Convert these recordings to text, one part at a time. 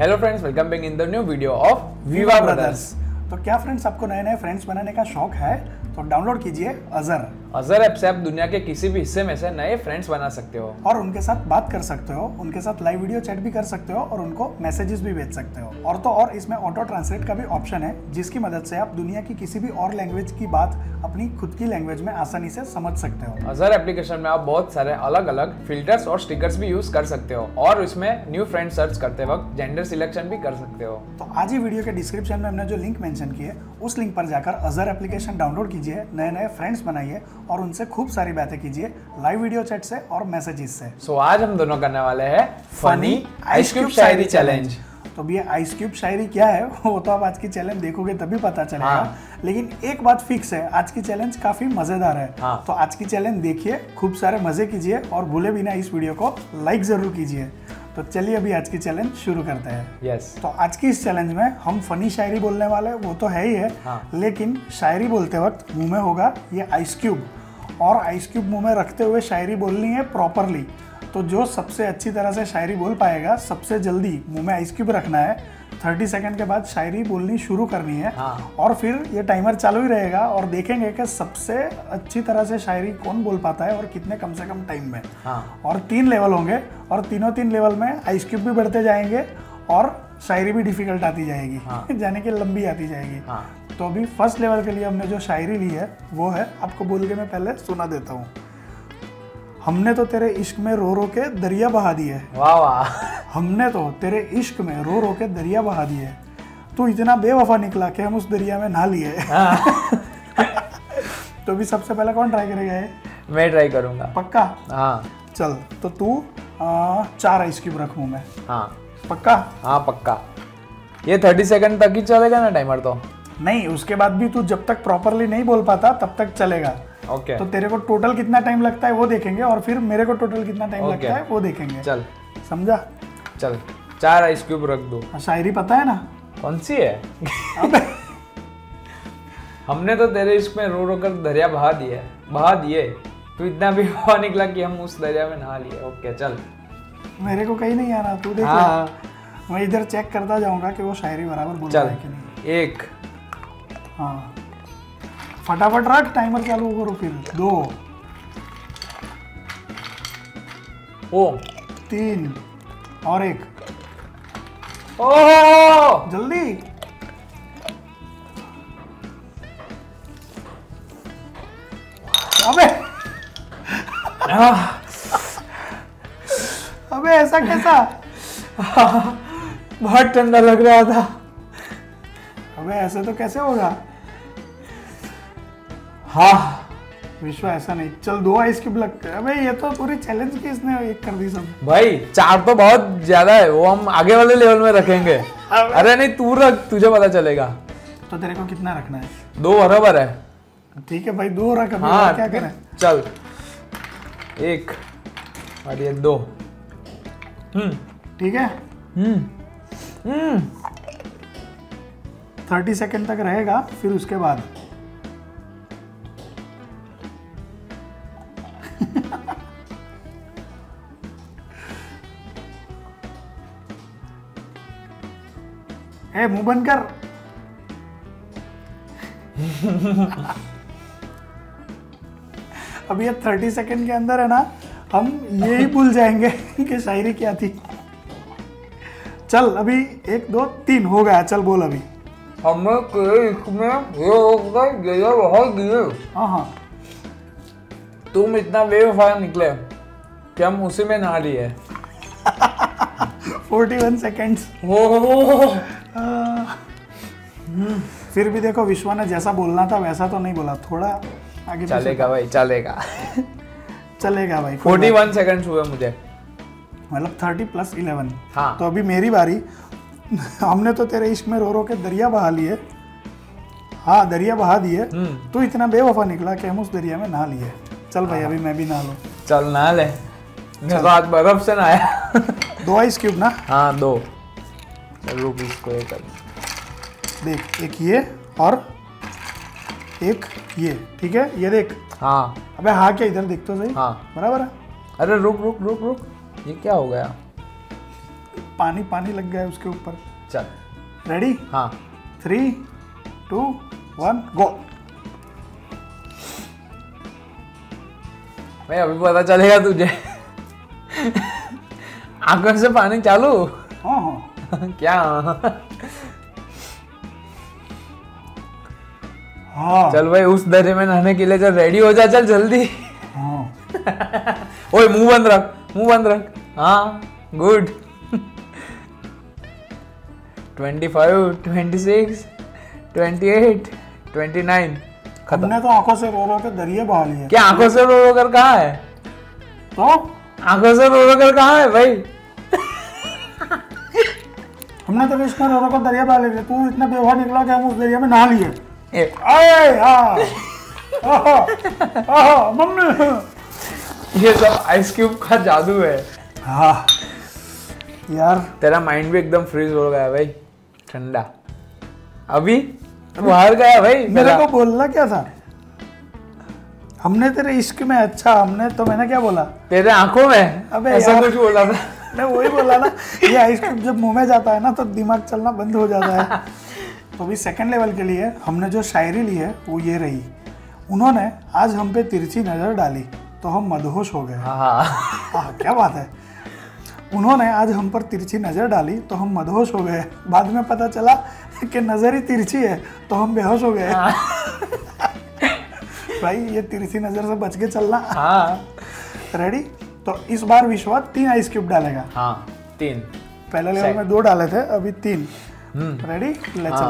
Hello friends, welcome back in the new video of Viva brothers. तो क्या friends, आपको नए नए फ्रेंड्स बनाने का शौक है तो डाउनलोड कीजिए अजर ऐप से आप दुनिया के किसी भी हिस्से में से नए फ्रेंड्स बना सकते हो और उनके साथ बात कर सकते हो, उनके साथ लाइव वीडियो चैट भी कर सकते हो और उनको मैसेजेस भी भेज सकते हो। और तो और इसमें ऑटो ट्रांसलेट का भी ऑप्शन है, जिसकी मदद से आप दुनिया की किसी भी और लैंग्वेज की बात अपनी खुद की लैंग्वेज में आसानी से समझ सकते हो। अजर एप्लीकेशन में आप बहुत सारे अलग अलग फिल्टर्स और स्टिकर्स भी यूज कर सकते हो और इसमें न्यू फ्रेंड सर्च करते वक्त जेंडर सिलेक्शन भी कर सकते हो। तो आज ही वीडियो के डिस्क्रिप्शन में हमने जो लिंक मेंशन की है, उस लिंक पर जाकर अजर एप्लीकेशन डाउनलोड कीजिए, नए नए फ्रेंड्स बनाइए और उनसे खूब सारी बातें कीजिए, लाइव वीडियो चैट से और मैसेजेस से। सो आज हम दोनों करने वाले हैं फनी आइस क्यूब शायरी चैलेंज। तो ये आइस क्यूब शायरी क्या है वो तो आप आज की चैलेंज देखोगे तभी पता चलेगा। हाँ। लेकिन एक बात फिक्स है, आज की चैलेंज काफी मजेदार है। हाँ। तो आज की चैलेंज देखिए, खूब सारे मजे कीजिए और भूले बिना इस वीडियो को लाइक जरूर कीजिए। तो चलिए अभी आज की चैलेंज शुरू करते हैं। यस। तो आज की इस चैलेंज में हम फनी शायरी बोलने वाले हैं, वो तो है ही है। हाँ। लेकिन शायरी बोलते वक्त मुंह में होगा ये आइस क्यूब, और आइस क्यूब मुंह में रखते हुए शायरी बोलनी है प्रॉपरली। तो जो सबसे अच्छी तरह से शायरी बोल पाएगा, सबसे जल्दी मुंह में आइस क्यूब रखना है, 30 सेकंड के बाद शायरी बोलनी शुरू करनी है। हाँ। और फिर ये टाइमर चालू ही रहेगा और देखेंगे कि सबसे अच्छी तरह से शायरी कौन बोल पाता है और कितने कम से कम टाइम में। हाँ। और 3 लेवल होंगे और तीनों 3 लेवल में आइस क्यूब भी बढ़ते जाएंगे और शायरी भी डिफिकल्ट आती जाएगी। हाँ। जाने की लंबी आती जाएगी। हाँ। तो अभी फर्स्ट लेवल के लिए हमने जो शायरी ली है वो है, आपको बोल के मैं पहले सुना देता हूँ। हमने तो तेरे इश्क में रो रो के दरिया बहा दिए, वाह वाह। हमने तो तेरे इश्क में रो रो के दरिया बहा दिए, तू इतना बेवफा निकला कि हम उस दरिया में नहा लिए। तो अभी सबसे पहले कौन ट्राई करेगा ये? मैं ट्राई करूंगा। पक्का? हाँ। चल तो तू 4 आइस क्यूब रख मुंह में। हाँ। पक्का? हाँ पक्का। ये 30 सेकंड तक ही चलेगा ना टाइमर? तो नहीं, उसके बाद भी तू जब तक प्रॉपरली नहीं बोल पाता तब तक चलेगा। ओके। तो तेरे को टोटल कितना टाइम लगता है वो देखेंगे और फिर मेरे को टोटल कितना टाइम लगता है वो देखेंगे। चल। समझा? चल 4 आइस क्यूब रख दो। शायरी पता है ना? कौन सी है? हमने तो तेरे इश्क में रो रो कर दरिया बहा दिए, तो इतना भी हवा निकला कि हम उस दरिया में नहा लिए। ओके चल। मेरे को कहीं नहीं आना, तू देख। हाँ। मैं इधर चेक करता जाऊंगा कि वो शायरी बराबर बोल रहा है कि नहीं। 1। हाँ फटाफट रख, टाइमर चालू करो। फिर 2, ओ 3 और 1। ओह जल्दी। अबे अबे ऐसा कैसा? बहुत ठंडा लग रहा था। अबे ऐसे तो कैसे होगा? हाँ। विश्व ऐसा नहीं। चल 2 आइस क्यूब लगते हैं। अबे ये तो पूरी चैलेंज की इसने एक कर दी सब। भाई 4 तो बहुत ज्यादा है, वो हम आगे वाले लेवल में रखेंगे। अरे नहीं, तू रख, तुझे पता चलेगा। तो तेरे को कितना रखना है? 2 बराबर है। ठीक है भाई, 2 रख। अभी हाँ क्या करें? चल 1 और ये 2। ठीक है। 30 सेकंड तक रहेगा, फिर उसके बाद ए मुंह बंद कर। अब ये 30 सेकंड के अंदर है ना, हम ये ही भूल जाएंगे कि शायरी क्या थी। चल अभी 1 2 3 हो गया। चल बोल अभी। हमने तेरे इश्क में ये होकर दरिया बहा दिए, हाँ हाँ। तुम इतना बेवफा निकले कि हम उसी में नहा लिए। 41 सेकेंड्स। फिर भी देखो, विश्वा ने जैसा बोलना था वैसा तो नहीं बोला, थोड़ा आगे चलेगा भाई, चलेगा। चलेगा भाई। 41 सेकंड्स हुए मुझे, मतलब 30 + 11। हाँ। तो अभी मेरी बारी। हमने तो तेरे इश्क में रो रो के दरिया बहा लिए, हाँ दरिया बहा दिए, तू इतना बेवफा निकला कि हम उस दरिया में नहा लिए। चल भाई अभी मैं भी नहा लूं। चल नहा ले, मेरे को आज बर्फ से नहाया। 2 आइस क्यूब ना? हाँ 2। चल रुक, इसको ये कर देख, एक ये और एक ये। ठीक है, ये देख। हाँ। अबे हाँ क्या, इधर देख तो सही। हाँ बराबर है। अरे रुक रुक रुक रुक, ये क्या हो गया? पानी पानी लग गया है उसके ऊपर। चल रेडी? हाँ 3 2 1 गो। भाई अभी पता चलेगा तुझे। आंखों से पानी चालू। हाँ हाँ क्या? हाँ चल भाई उस दर्रे में नहाने के लिए चल, रेडी हो जा, चल जल्दी। हाँ। ओए मुंह बंद रख, मुंह बंद रख। हाँ गुड। 25 26 28 29 खत्म। हमने तो आंखों से रो रो के दरिया बहा लिए। क्या आंखों से रो रो कर कहाँ है? तो आंखों से रो रो कर कहाँ है भाई? हमने तो इसमें रो रो कर दरिया बहा लिए। तू इतना बेवहा निकला कि हम उस दरिया में नहा लिए। ए, आए हाँ मम्मी। ये सब आइस क्यूब का जादू है। हाँ यार तेरा माइंड भी एकदम फ्रीज हो गया भाई, ठंडा। अभी बाहर गया भाई मेरे को बोलना क्या था? हमने तेरे इश्क में अच्छा, हमने तो मैंने क्या बोला? तेरे आंखों में अबे ऐसा यार, कुछ बोला था। मैं वही बोला ना, ये आइसक्रीम जब मुंह में जाता है ना तो दिमाग चलना बंद हो जाता है। तो अभी सेकंड लेवल के लिए हमने जो शायरी ली है वो ये रही। उन्होंने आज हम पे तिरछी नजर डाली तो हम मदहोश हो गए। हाँ क्या बात है। उन्होंने आज हम पर तिरछी नजर डाली तो हम मदहोश हो गए। बाद में पता चला कि नजर ही तिरछी है तो हम बेहोश हो गए। भाई ये तिरछी नजर से बच के चलना। हाँ रेडी? तो इस बार विश्वा 3 आइस क्यूब डालेगा। हाँ 3। पहले लेवल में 2 डाले थे, अभी 3। रेडी? ले चल।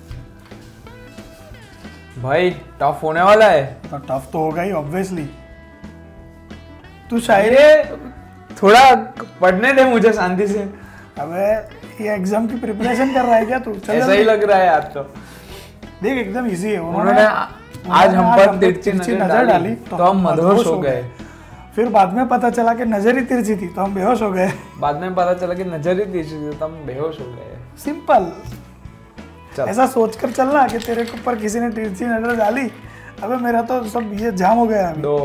भाई टफ होने वाला है। तो टफ तो होगा ही ऑब्वियसली। तू शायरी थोड़ा पढ़ने दे मुझे शांति से। अबे ये एग्जाम की प्रिपरेशन कर रहा है क्या तू? चल ऐसा ही लग रहा है यार। तो देख एकदम इजी है। उन्होंने आज हम पर तिरछी नजर डाली तो हम मदहोश हो गए। फिर बाद में पता चला कि नजर ही तिरछी थी तो हम बेहोश हो गए। बाद में पता चला कि नजर ही तिरछी थी तो हम बेहोश हो गए। सिंपल। चल। ऐसा सोचकर चलना कि तेरे ऊपर किसी ने तिरछी नजर डाली। अबे मेरा तो सब ये जाम हो गया। 2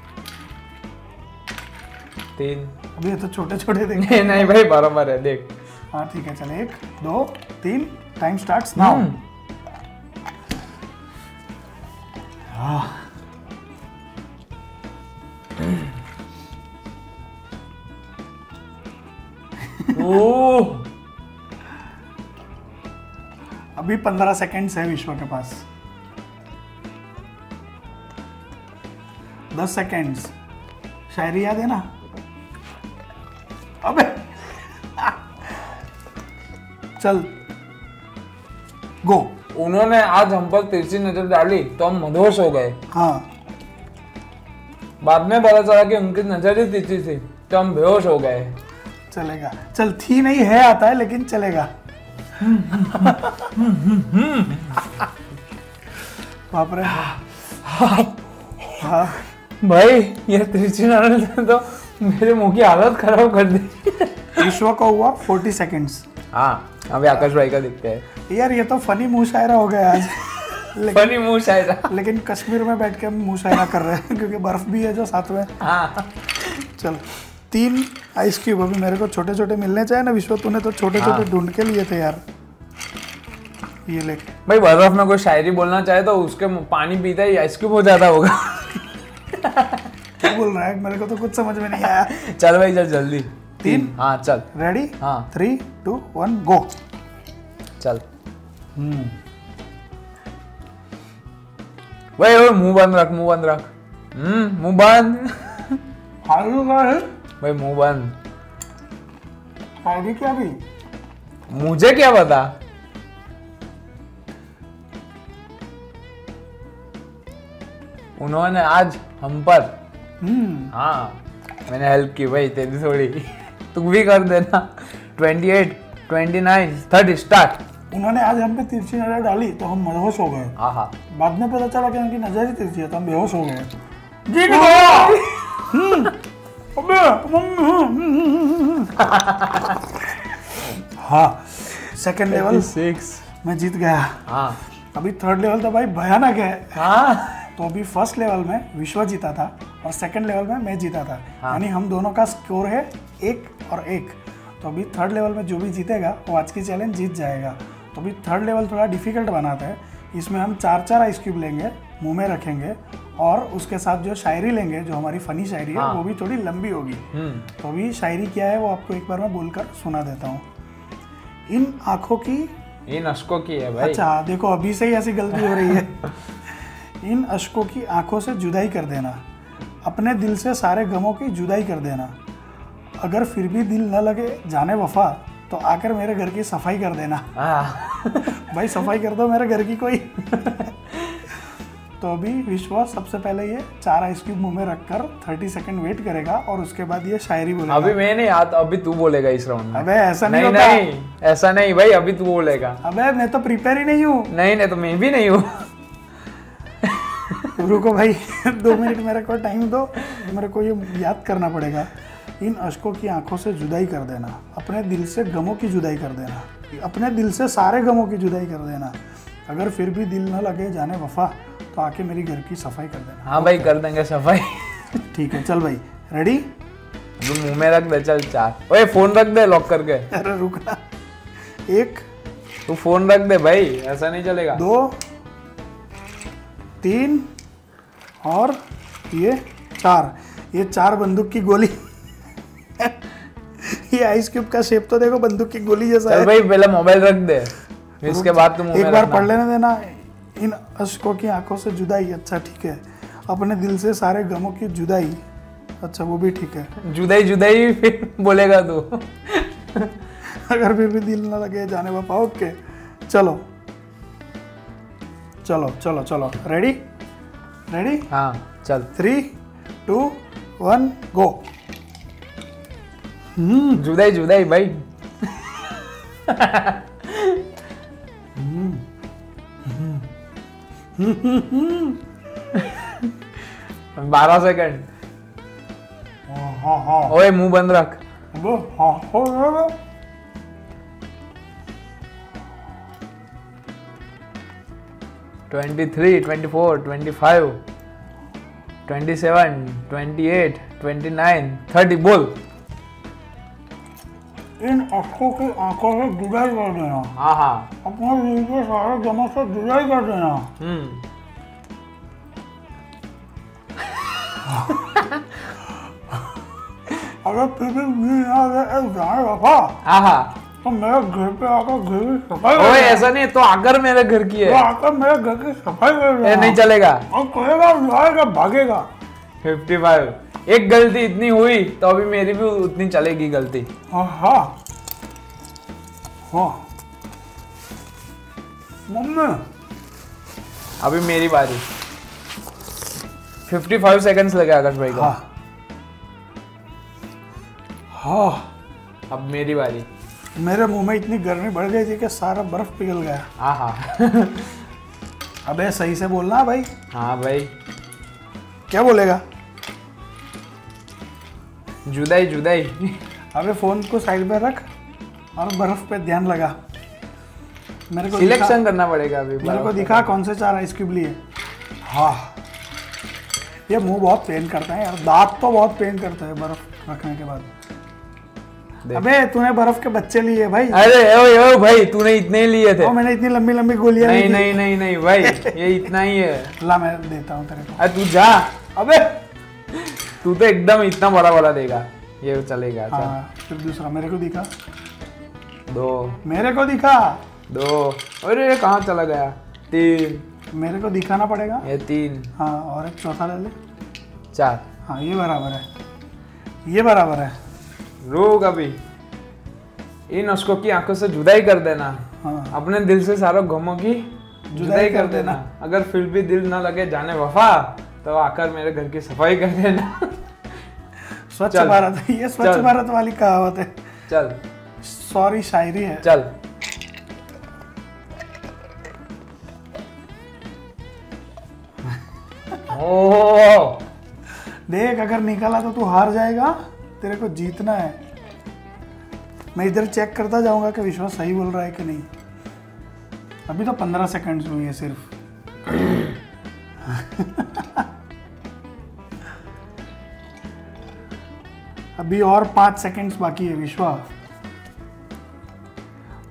3। अभी ये तो छोटे छोटे देख। नहीं भाई बराबर है, देख। हाँ ठीक है चल। 1 2 3 टाइम स्टार्ट्स नाउ। अभी 15 सेकंड्स है विश्व के पास। 10 सेकंड्स। शायरी याद है ना? अबे चल गो। उन्होंने आज हम पर तिरछी नजर डाली तो हम मदहोश हो गए। हाँ बाद में पता चला कि उनकी नजर ही तिरछी थी तो हम बेहोश हो गए। चलेगा। चल थी नहीं है आता है लेकिन चलेगा। बाप रे। हाँ भाई ये तिरछी नजर तो मेरे मुंह की हालत खराब कर दी। विश्व का हुआ 40 सेकंड्स। हाँ अभी आकाश भाई का दिखते है। यार ये तो फनी मुशायरा हो गया आज। फनी मुशायरा। लेकिन कश्मीर में बैठ के हम मुशायरा कर रहे हैं क्योंकि बर्फ भी है जो साथ में। हाँ चल 3 आइस क्यूब। अभी मेरे को छोटे छोटे मिलने चाहिए ना विश्व, तूने तो छोटे छोटे ढूंढ के लिए थे यार। ये ले भाई, बर्फ में कोई शायरी बोलना चाहे तो उसके पानी पीता ही आइस क्यूब हो जाता होगा। क्या बोल रहा है? मेरे को तो कुछ समझ में नहीं आया। चल भाई चल जल्दी। 3। हाँ चल। रेडी? हाँ 3 2 1 गो। चल। भाई मुंह बंद रख, मुंह बंद रख। मुंह बंद। भाई मुंह बंद। शायरी क्या भी? मुझे क्या पता? उन्होंने आज हम पर। हाँ मैंने हेल्प की भाई तेरी थोड़ी। तू भी कर देना। 28 29 30 स्टार्ट। उन्होंने आज हम पे तिरछी नजर डाली तो हम मदहोश हो गए। हाँ बाद में पता चला कि उनकी नजर ही तिरछी है तो हम बेहोश हो गए। हाँ सेकंड लेवल 6 मैं जीत गया। हाँ अभी थर्ड लेवल तो भाई भयानक है। हाँ तो अभी फर्स्ट लेवल में विश्व जीता था और सेकंड लेवल में मैं जीता था। हाँ। यानी हम दोनों का स्कोर है 1 और 1। तो अभी थर्ड लेवल में जो भी जीतेगा वो आज की चैलेंज जीत जाएगा। तो अभी थर्ड लेवल थोड़ा डिफिकल्ट बनाते हैं। इसमें हम 4 आइस क्यूब लेंगे, मुंह में रखेंगे और उसके साथ जो शायरी लेंगे, जो हमारी फनी शायरी है, वो भी थोड़ी लंबी होगी। तो अभी शायरी क्या है वो आपको एक बार मैं बोलकर सुना देता हूँ। इन आंखों की, इन अशकों की है भाई। अच्छा देखो अभी से ही ऐसी गलती हो रही है। इन अशकों की आंखों से जुदाई कर देना, अपने दिल से सारे गमों की जुदाई कर देना, अगर फिर भी दिल न लगे जाने वफा तो आकर मेरे घर की सफाई कर देना। भाई सफाई कर दो मेरे घर की कोई। तो अभी विश्वास सबसे पहले ये 4 आइस क्यूब मुंह में रखकर 30 सेकंड वेट करेगा और उसके बाद ये शायरी बोलेगा। अभी मैं नहीं आता, अभी तू बोलेगा इस राउंड में। अबे ऐसा नहीं होता। नहीं ऐसा नहीं भाई, अभी तू बोलेगा। अबे मैं तो प्रिपेयर ही नहीं हूँ। नहीं तो मैं भी नहीं हूँ। रुको भाई 2 मिनट मेरे को टाइम दो, मेरे को ये याद करना पड़ेगा। इन अशकों की आंखों से जुदाई कर देना, अपने दिल से गमों की जुदाई कर देना, अपने दिल से सारे गमों की जुदाई कर देना, अगर फिर भी दिल न लगे जाने वफा तो आके मेरी घर की सफाई कर देना। हाँ भाई कर देंगे सफाई। ठीक है चल भाई रेडी। मुंह में रख दे, चल 4। ओए फोन रख दे लॉक करके। अरे रुकना, 1 तू फोन रख दे भाई, ऐसा नहीं चलेगा। 2 3 और ये 4। ये 4 बंदूक की गोली। ये आइस क्यूब का शेप तो देखो बंदूक की गोली जैसा है। चल भाई पहले मोबाइल रख दे, इसके बाद तुम एक बार पढ़ लेने देना। इन अशकों की आंखों से जुदाई, अच्छा ठीक है। अपने दिल से सारे गमों की जुदाई, अच्छा वो भी ठीक है। जुदाई फिर बोलेगा तू। अगर फिर भी दिल ना लगे जाने वफा। ओके चलो चलो चलो चलो रेडी रेडी। हाँ चल 3 2 1 गो। जुदाई भाई। 12 सेकंड। हाँ ओए मुंह बंद रख। हाँ हाँ 23 24 25 27 28 29 30 बोल। इन अशकों की आंखों से जुदाई कर देना, हाँ अपने दिल के सारे गमों से जुदाई कर देना, अगर फिर भी जाने वफा हाँ तो मेरे घर पे आकर घर की सफाई। ओए ऐसा नहीं, तो आकर मेरे घर की है। तो आकर मेरे घर की सफाई कर देना। नहीं चलेगा। और कहेगा लाएगा भागेगा। 55। एक गलती इतनी हुई तो अभी मेरी भी उतनी चलेगी गलती। हाँ हाँ हाँ मम्मी अभी मेरी बारी। 55 सेकंड्स लगे आकाश भाई को। हाँ हाँ अब मेरी बारी। मेरे मुंह में इतनी गर्मी बढ़ गई थी कि सारा बर्फ पिघल गया। हाँ अबे सही से बोलना भाई। हाँ भाई क्या बोलेगा? जुदाई। अबे फोन को साइड पे रख और बर्फ पे ध्यान लगा। मेरे को सिलेक्शन करना पड़ेगा अभी। मेरे को दिखा कौन से 4 आइस क्यूब लिए। हाँ ये मुंह बहुत पेन करता है यार, दांत तो बहुत पेन करता है बर्फ रखने के बाद। अबे तूने बर्फ के बच्चे लिए भाई। अरे ओ भाई तूने इतने ही लिए थे। ओ मैंने इतनी लंबी लंबी गोलियां ली थी। नहीं भाई ये इतना ही है। ला मैं देता हूँ तेरे को। अरे तू जा। अबे तू तो एकदम इतना बड़ा देगा, ये चलेगा। हाँ फिर दूसरा मेरे को दिखा। 2 मेरे को दिखा। 2 अरे कहाँ चला गया? 3 मेरे को दिखाना पड़ेगा। ये 3। हाँ और एक चौथा ले ले। 4। हाँ ये बराबर है, ये बराबर है। रुक अभी। इन उसको की आंखों से जुदाई कर देना। हाँ अपने दिल से सारों गमों की जुदाई कर देना, अगर फिर भी दिल ना लगे जाने वफा तो आकर मेरे घर की सफाई कर देना। स्वच्छ भारत, ये स्वच्छ भारत वाली कहावत है। चल सॉरी शायरी है। चल ओ देख अगर निकाला तो तू हार जाएगा, तेरे को जीतना है। मैं इधर चेक करता जाऊंगा कि विश्वास सही बोल रहा है कि नहीं। अभी तो 15 सेकंड्स हुई है सिर्फ। अभी और 5 सेकंड्स बाकी है विश्वा।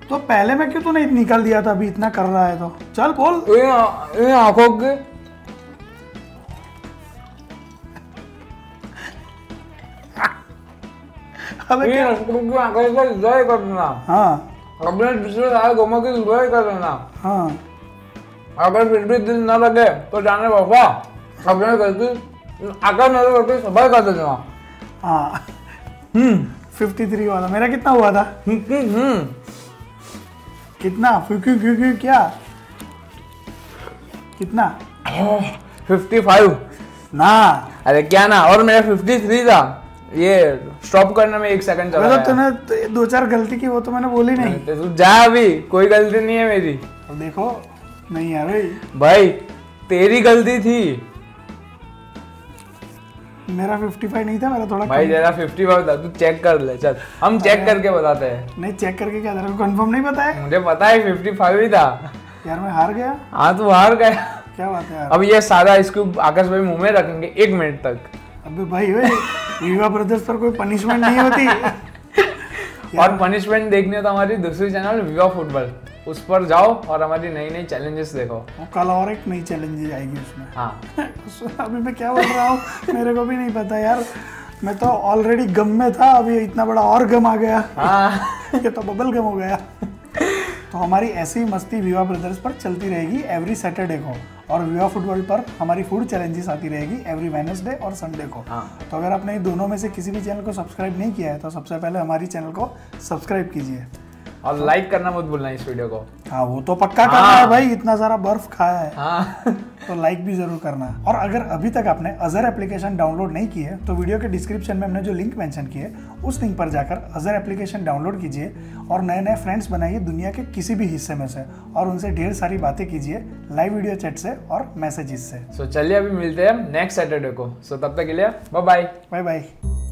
तो पहले में क्यों तूने निकाल दिया था, अभी इतना कर रहा है तो चल बोल। ये आंखों के अबे क्या? आंखों को एंजॉय करना। हाँ अपने पिछले साल घूमो की एंजॉय कर लेना। हाँ अगर फिर भी दिल न लगे तो जाने बाबा अपने गलती आकर नजर करके सफाई कर देना। हाँ 53 वाला मेरा कितना हुआ था? कितना क्या कितना? 55 ना अरे क्या ना, और मेरा 53 था। ये स्टॉप करने में 1 सेकंड चला मतलब तूने 2-4 गलती की, वो तो मैंने बोली नहीं। तो तू जा, अभी कोई गलती नहीं है मेरी। अब देखो नहीं है भाई तेरी गलती थी। मेरा 55 नहीं था, मेरा थोड़ा भाई तेरा 55 था। तू चेक कर ले, चल हम चेक करके बताते हैं। नहीं चेक करके क्या, तेरे को कंफर्म नहीं पता है? मुझे पता है 55 ही था यार मैं हार गया। हाँ तू हार गया। क्या बात है यार। अब ये सादा इसको आकाश भाई मुंह में रखेंगे 1 मिनट तक। अबे भाई विवा ब्रदर्स पर कोई पनिशमेंट नहीं होती। और पनिशमेंट देखनी हो तो हमारी दूसरी चैनल विवा फुटबॉल, उस पर जाओ और हमारी नई नई चैलेंजेस देखो। कल और एक नई चैलेंज आएगी उसमें। हाँ अभी मैं क्या बोल रहा हूँ मेरे को भी नहीं पता यार। मैं तो ऑलरेडी गम में था, अभी इतना बड़ा और गम आ गया। हाँ ये तो बबल गम हो गया। तो हमारी ऐसी मस्ती विवा ब्रदर्स पर चलती रहेगी एवरी सैटरडे को, और विवा फुटबॉल पर हमारी फूड चैलेंजेस आती रहेगी एवरी वेडनेसडे और संडे को। हाँ। तो अगर आपने दोनों में से किसी भी चैनल को सब्सक्राइब नहीं किया है तो सबसे पहले हमारी चैनल को सब्सक्राइब कीजिए और लाइक करना मत भूलना इस वीडियो को। हाँ वो तो पक्का करना है भाई, इतना सारा बर्फ खाया है। हाँ तो लाइक भी जरूर करना। और अगर अभी तक आपने अजर एप्लीकेशन डाउनलोड नहीं की है तो वीडियो के डिस्क्रिप्शन में हमने जो लिंक मेंशन की है उस लिंक पर जाकर अजर एप्लीकेशन डाउनलोड कीजिए और नए नए फ्रेंड्स बनाइए दुनिया के किसी भी हिस्से में से, और उनसे ढेर सारी बातें कीजिए लाइव वीडियो चैट से और मैसेजेस से। चलिए अभी मिलते हैं नेक्स्ट सैटरडे को। तब तक के लिए बाय बाय। Bye bye.